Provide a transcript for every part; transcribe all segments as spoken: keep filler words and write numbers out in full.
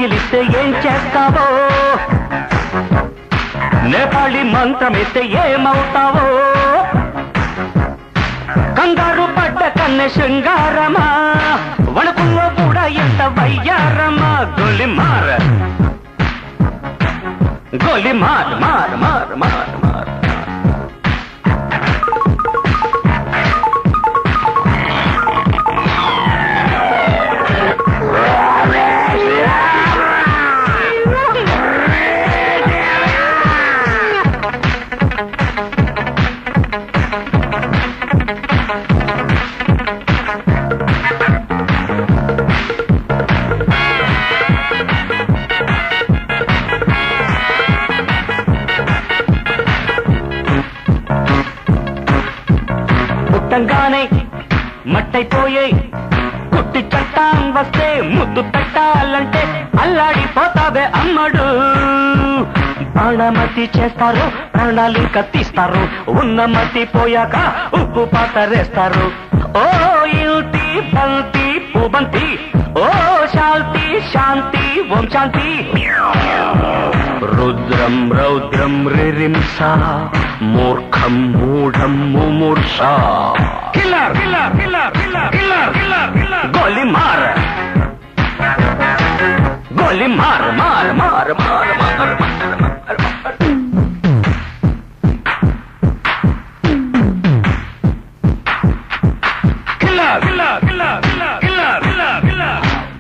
కౌగిలిస్తే ఏం చేస్తావో, నేపాళి మంత్రమిస్తే ఏమవుతావో, కంగారు పడ్డ కన్నె శృంగారమా, వణుకుల్లో కూడా ఎంత వయ్యారమా. గోలి మార్ గోలి మార్ మార్ మార్ మార్ మార్ పుట్టంగానే మట్టైపోయే కుట్టి చట్టాం వస్తే ముద్దు పెట్టాలంటే అల్లాడిపోతావే అమ్మడు. ప్రాణమతి చేస్తారు, ప్రాణాలు కత్తిస్తారు, ఉన్న మతి పోయాక ఉప్పు పాతరేస్తారు. ఓ యుతి బంతి పుబంతి, ఓ శాంతి శాంతి ఓం శాంతి. రుద్రం రౌద్రం రిరింస, మూర్ఖం మూఢం ముమూర్ష. Killer killer killer killer killer killer killer. గోలి మార్ గోలి మార్ మార్ మార్ మార్ మార్ మార్ మార్. Killer killer killer killer killer killer killer.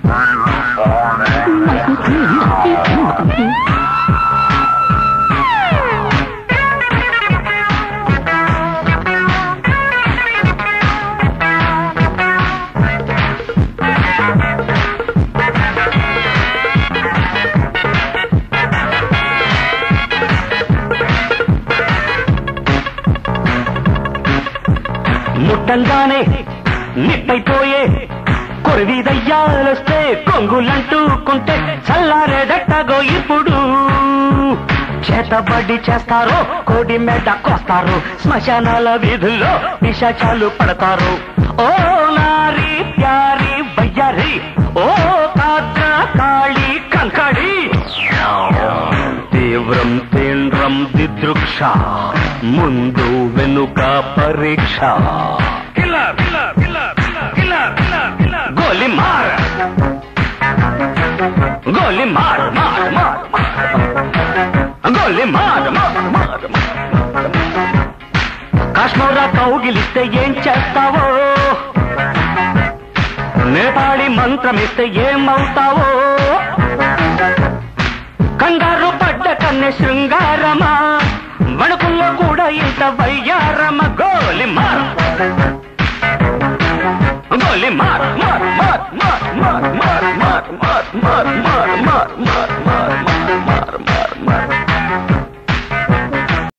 ముట్టంగానే నిట్టయిపోయే కొరివి దయ్యాలొస్తే కొంగులంటూకుంటే చల్లారేదట్టగో ఇప్పుడు. చేతబడి చేస్తారో కోడి మెడ కోస్తారు, శ్మశానాల వీధుల్లో పిశాచాలు పడతారు. ఓ నారి ప్యారి వయ్యారి, ఓ కాద్ర కాళి కంకడి. తీవ్రం తీవ్రం దిదృక్ష, ముందు వెనుక పరీక్ష. Killer killer killer killer killer killer. గోలి మార్ గోలి మార్ మార్ మార్ గోలి మార్ మార్ మార్ మార్. కాశ్మీరా కౌగిలిస్తే ఏం చేస్తావో, నేపాళి మంత్రమిస్తే ఏమవుతావో, కంగారు పడ్డ కన్నె శృంగారమా, వణుకుల్లో కూడా ఇంత వయ్యారమ. గోలి మార్ గోలి మార్ మార్ మార్ మార్ మార్ మార్ మార్ మార్ మార్ మార్ మార్ మార్.